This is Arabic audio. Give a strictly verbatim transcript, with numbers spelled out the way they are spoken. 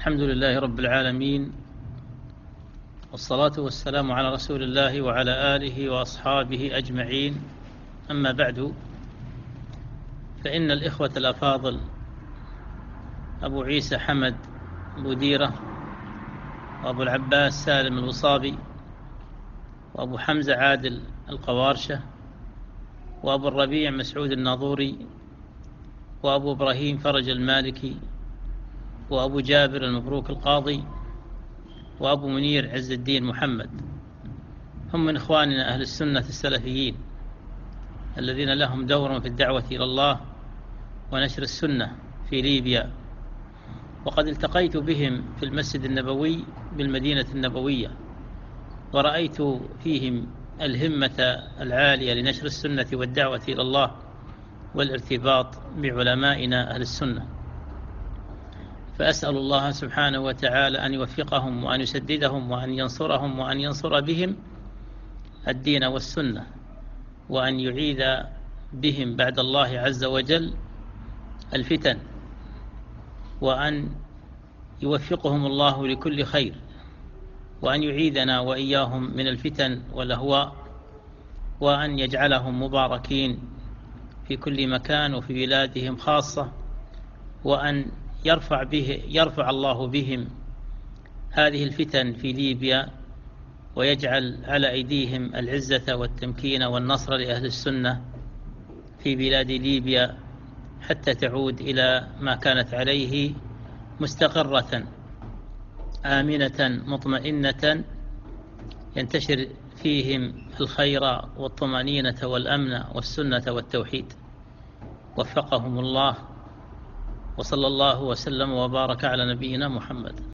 الحمد لله رب العالمين، والصلاة والسلام على رسول الله وعلى آله وأصحابه أجمعين. أما بعد، فإن الإخوة الأفاضل أبو عيسى حمد بوديرة، وأبو العباس سالم الوصابي، وأبو حمزة عادل القوارشة، وأبو الربيع مسعود الناظوري، وأبو إبراهيم فرج المالكي، وأبو جابر المبروك القاضي، وأبو منير عز الدين محمد، هم من إخواننا أهل السنة السلفيين الذين لهم دور في الدعوة إلى الله ونشر السنة في ليبيا. وقد التقيت بهم في المسجد النبوي بالمدينة النبوية، ورأيت فيهم الهمة العالية لنشر السنة والدعوة إلى الله والارتباط بعلمائنا أهل السنة. فأسأل الله سبحانه وتعالى أن يوفقهم وأن يسددهم وأن ينصرهم وأن ينصر بهم الدين والسنة، وأن يعيذ بهم بعد الله عز وجل الفتن، وأن يوفقهم الله لكل خير، وأن يعيذنا وإياهم من الفتن والأهواء، وأن يجعلهم مباركين في كل مكان وفي بلادهم خاصة، وأن يرفع, به يرفع الله بهم هذه الفتن في ليبيا، ويجعل على أيديهم العزة والتمكين والنصر لأهل السنة في بلاد ليبيا، حتى تعود إلى ما كانت عليه مستقرة آمنة مطمئنة، ينتشر فيهم الخير والطمأنينة والأمن والسنة والتوحيد. وفقهم الله، وصلى الله وسلم وبارك على نبينا محمد.